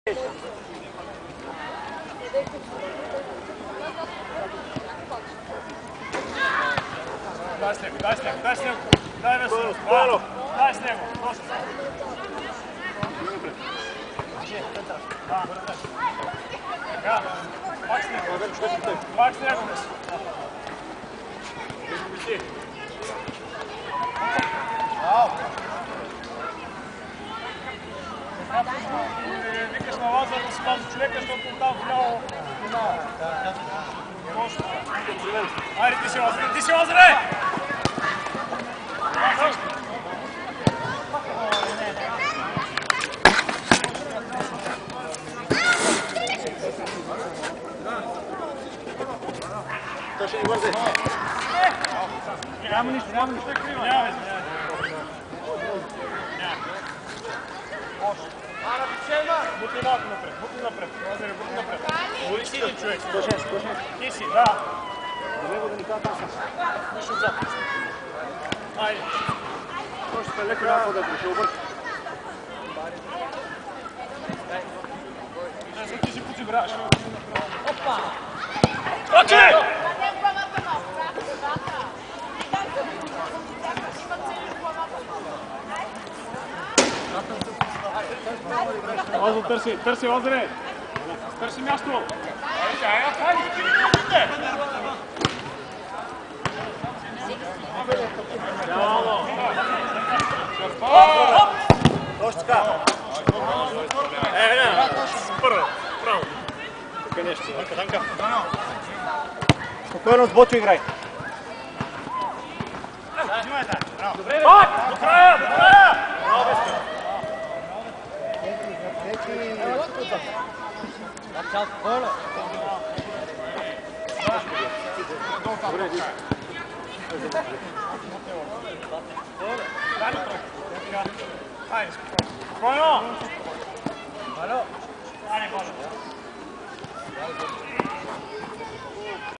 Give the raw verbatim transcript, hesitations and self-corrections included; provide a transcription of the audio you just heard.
Дай с него, дай с него, дай с него. Дай Весело. Спокойно. Дай с него. Точно. Така. Пак с него. Пак с него. Викаш на Лазар да спази човека, защото там вляво. Айде ти си Лазаре, ти си Лазаре! То ще ни бързе. Няма нищо, няма нищо. Няма, извиняй. Бути малко напред, бути напред. Лазаре, бути напред. Боли си един човек. сто шест, сто шест. Ти си, да. Добре го да ни кажа там съм. Нищо отзад. Айде. Точно сте леко няма да ще обърши. Сега ти си подиграваш. Опа! Очи! Лазо, търси, търси Лазаре! Търси място! Айде, айде, айде, ти ги гледате! Точно така. Е, не, първо, право. Тук е нещо. Данка, данка. Спокойно с Ботю играй. Добре, до края, до края! Чао, спокойно. Айде, спокойно.